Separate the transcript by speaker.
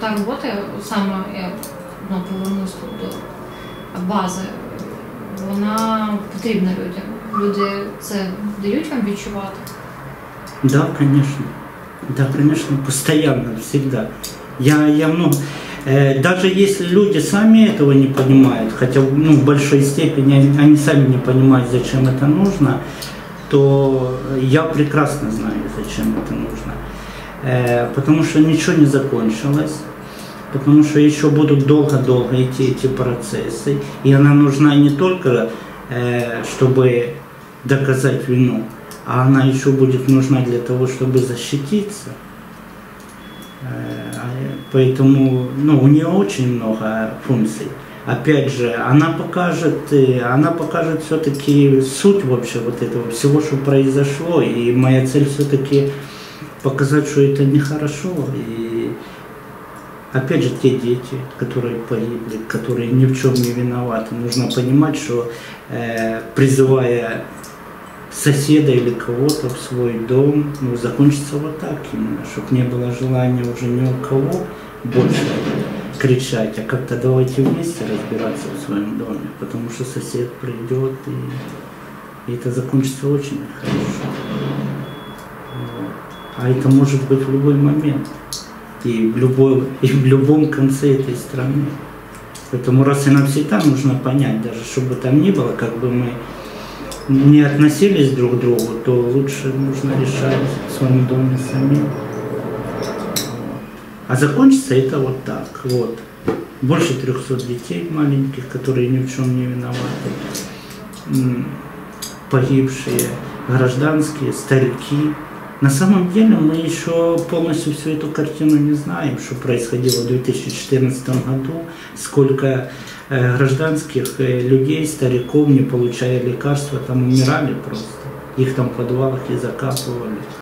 Speaker 1: та робота, саме я повернусь тут до бази, вона потрібна людям. Люди це дають вам відчувати?
Speaker 2: Да, конечно. Да, конечно, постоянно, всегда. Я много... Даже если люди сами этого не понимают, хотя в большой степени они сами не понимают, зачем это нужно, то я прекрасно знаю, зачем это нужно. Потому что ничего не закончилось, потому что еще будут долго-долго идти эти процессы, и она нужна не только, чтобы доказать вину, а она еще будет нужна для того, чтобы защититься. Поэтому у нее очень много функций. Опять же, она покажет все-таки суть вообще вот этого всего, что произошло. И моя цель все-таки показать, что это нехорошо. И опять же, те дети, которые погибли, которые ни в чем не виноваты, нужно понимать, что призывая соседа или кого-то в свой дом, закончится вот так именно, чтобы не было желания уже ни у кого больше кричать, а как-то давайте вместе разбираться в своем доме, потому что сосед придет, и это закончится очень хорошо. А это может быть в любой момент, и в любом конце этой страны. Поэтому раз и навсегда нужно понять, даже чтобы там ни было, как бы мы не относились друг к другу, то лучше нужно решать в своем доме самим. А закончится это вот так. Вот. Больше 300 детей маленьких, которые ни в чем не виноваты. Погибшие, гражданские, старики. На самом деле мы еще полностью всю эту картину не знаем, что происходило в 2014 году, сколько гражданских людей, стариков, не получая лекарства, там умирали просто. Их там в подвалах и закапывали.